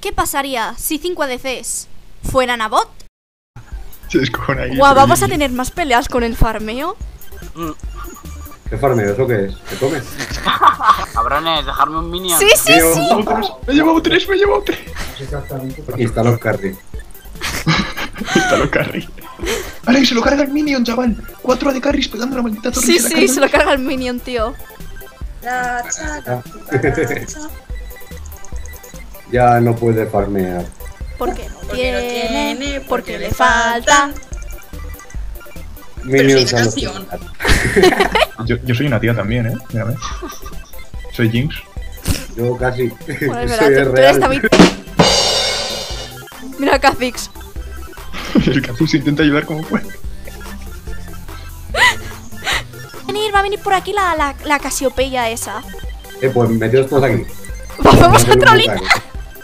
¿Qué pasaría si 5 ADCs fueran a bot? Se descojona ahí. Guau, ¿vamos a tener más peleas con el farmeo? ¿Qué farmeo? ¿Eso qué es? ¿Qué comes? Cabrones, dejarme un minion. Sí, sí, sí. Me he llevado 3, me he llevado 3. Instalo carry. Instalo carry. Ahora que se lo carga el minion, chaval. 4 de carries pegando la maldita torre. Sí, sí, se lo carga el minion, tío. Ya no puede farmear. Porque no tiene, porque le falta. Minions Pero a sí, los canción. Yo soy una tía también, Mírame. Soy Jinx. Yo casi. Bueno, es Soy verdad, tú eres real. David. Mira Kha'Zix. El Kha'Zix intenta ayudar como puede. Va a venir por aquí la Casiopeia esa. Pues metidos todos aquí. Vamos a hacerle un trollar. bucaque.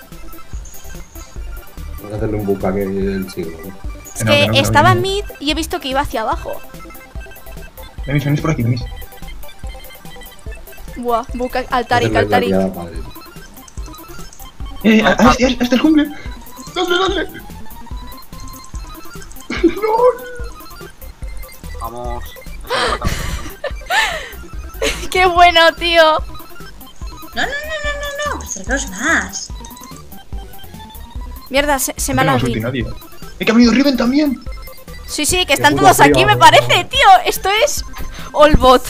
Vamos a hacerle un bucaque el siglo. Es que estaba en mid y he visto que iba hacia abajo. Venís por aquí, venís. Buah, buca Altarik, Hacerle la Altarik. tirada, madre. Hasta el jungla. Dale. Vamos. ¡Qué bueno, tío! No, acercaos más. Mierda, se me ha No la tenemos ulti vida. nadie. Que ha venido Riven también. Sí, sí, que están puto todos frío, aquí, me ¿no? parece, tío. Esto es all bot.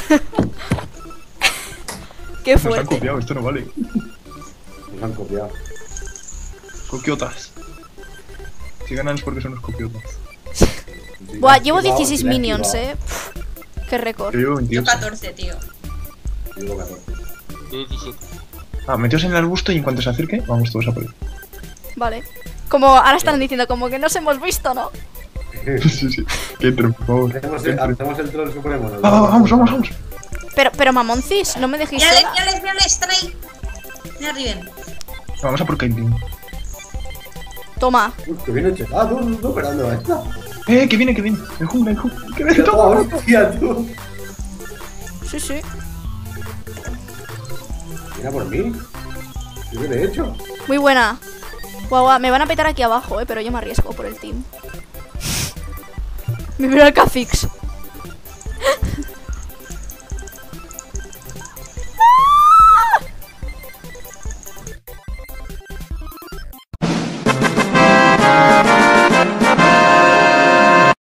Qué Nos han fuerte. copiado, esto no vale. Nos han copiado. Copiotas. Si ganan es porque son los copiotas. Buah, llevo Activado, 16 si la he minions, activado. Qué récord. Yo llevo Yo 28. 14, tío. Yo llevo 14. 17. Meteos en el arbusto y en cuanto se acerque, vamos todos a por él. Vale. Como ahora están diciendo, como que nos hemos visto, ¿no? Sí. Que entren, por favor. Hacemos el troll supremo. ¿No? Vamos. Pero mamoncis, no me dejéis sola. Mírales, están ahí. Mira, Riven. Vamos a por Caitlyn. Toma. Uy, que viene chetado, no, pero ¿dónde va esta? Que viene. El jungla. Que viene Toma, todo. hostia, tú. Sí. Mira por mí. ¿Qué he hecho? Muy buena. Guau, me van a petar aquí abajo, pero yo me arriesgo por el team. Me miro al Kha'Zix.